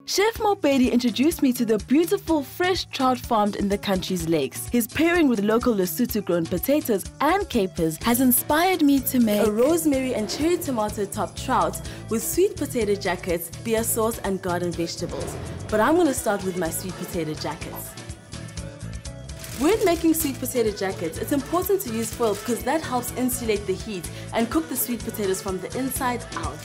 Chef Mopedi introduced me to the beautiful fresh trout farmed in the country's lakes. His pairing with local Lesotho-grown potatoes and capers has inspired me to make a rosemary and cherry tomato topped trout with sweet potato jackets, beer sauce and garden vegetables. But I'm going to start with my sweet potato jackets. When making sweet potato jackets, it's important to use foil because that helps insulate the heat and cook the sweet potatoes from the inside out.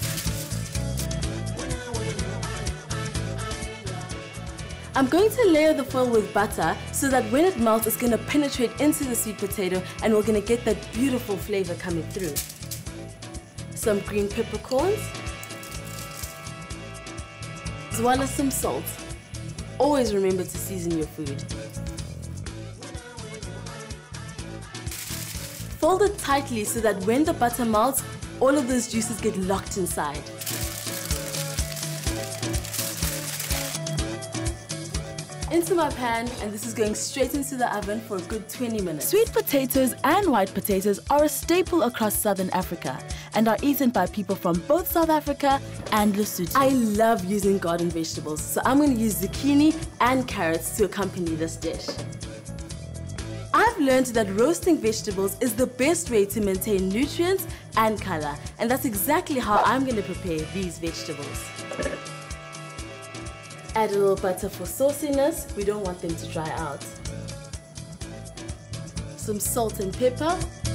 I'm going to layer the foil with butter so that when it melts, it's going to penetrate into the sweet potato and we're going to get that beautiful flavor coming through. Some green peppercorns, as well as some salt. Always remember to season your food. Fold it tightly so that when the butter melts, all of those juices get locked inside. Into my pan, and this is going straight into the oven for a good 20 minutes. Sweet potatoes and white potatoes are a staple across Southern Africa and are eaten by people from both South Africa and Lesotho. I love using garden vegetables, so I'm going to use zucchini and carrots to accompany this dish. I've learned that roasting vegetables is the best way to maintain nutrients and color, and that's exactly how I'm going to prepare these vegetables. Add a little butter for sauciness. We don't want them to dry out. Some salt and pepper.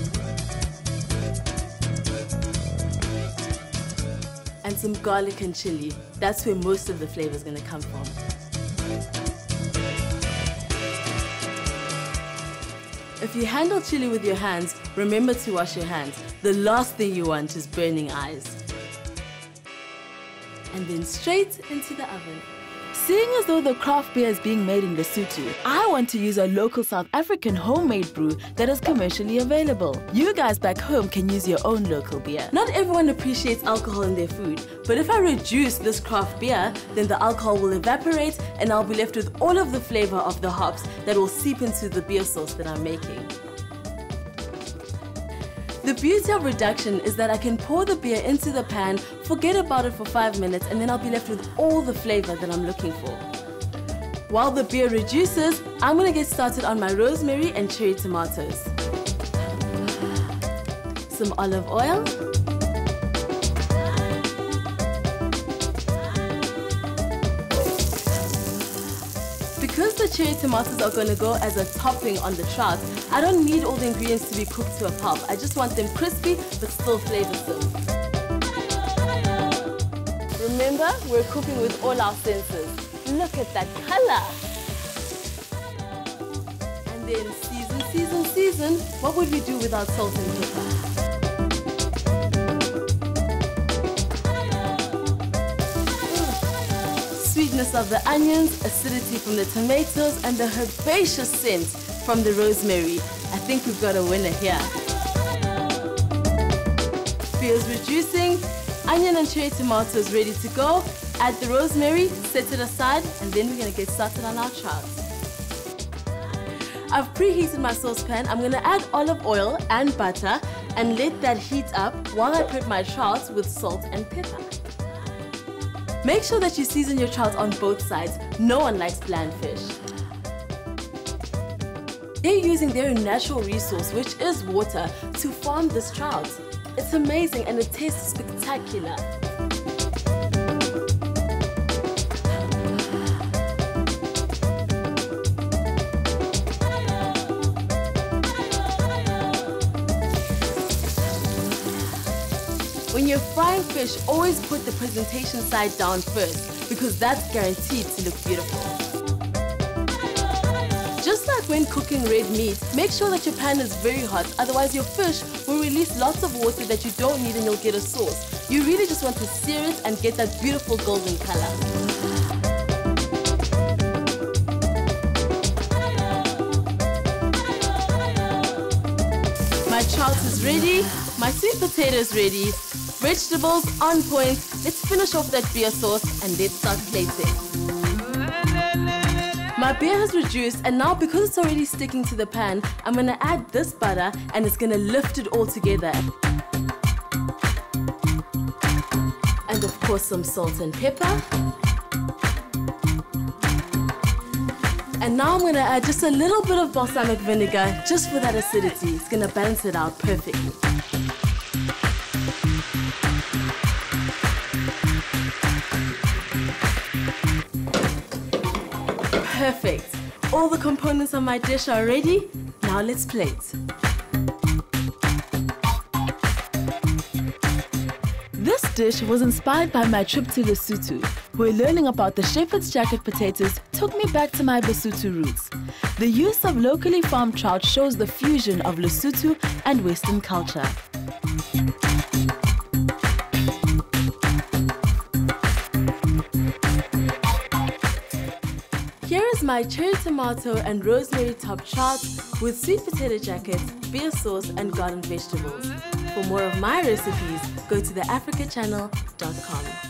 And some garlic and chili. That's where most of the flavor is going to come from. If you handle chili with your hands, remember to wash your hands. The last thing you want is burning eyes. And then straight into the oven. Seeing as though the craft beer is being made in Lesotho, I want to use a local South African homemade brew that is commercially available. You guys back home can use your own local beer. Not everyone appreciates alcohol in their food, but if I reduce this craft beer, then the alcohol will evaporate and I'll be left with all of the flavor of the hops that will seep into the beer sauce that I'm making. The beauty of reduction is that I can pour the beer into the pan, forget about it for 5 minutes, and then I'll be left with all the flavor that I'm looking for. While the beer reduces, I'm going to get started on my rosemary and cherry tomatoes. Some olive oil. Because the cherry tomatoes are going to go as a topping on the trout, I don't need all the ingredients to be cooked to a pulp. I just want them crispy but still flavoursome. Remember, we're cooking with all our senses. Look at that colour! And then season, season, season. What would we do without salt and pepper? Sweetness of the onions, acidity from the tomatoes, and the herbaceous scent from the rosemary. I think we've got a winner here. Beer's reducing, onion and cherry tomatoes ready to go. Add the rosemary, set it aside, and then we're going to get started on our trout. I've preheated my saucepan. I'm going to add olive oil and butter and let that heat up while I prep my trout with salt and pepper. Make sure that you season your trout on both sides. No one likes bland fish. They're using their natural resource, which is water, to farm this trout. It's amazing and it tastes spectacular. When you're frying fish, always put the presentation side down first because that's guaranteed to look beautiful. Just like when cooking red meat, make sure that your pan is very hot, otherwise your fish will release lots of water that you don't need and you'll get a sauce. You really just want to sear it and get that beautiful golden color. My trout is ready, my sweet potato is ready, vegetables on point. Let's finish off that beer sauce and let's start plating. My beer has reduced and now because it's already sticking to the pan, I'm going to add this butter and it's going to lift it all together. And of course some salt and pepper. And now I'm going to add just a little bit of balsamic vinegar just for that acidity. It's going to balance it out perfectly. Perfect. All the components of my dish are ready. Now let's plate. This dish was inspired by my trip to Lesotho, where learning about the shepherd's jacket potatoes took me back to my Basotho roots. The use of locally farmed trout shows the fusion of Lesotho and Western culture. Here is my cherry tomato and rosemary topped trout with sweet potato jacket, beer sauce and garden vegetables. For more of my recipes, go to theafricachannel.com.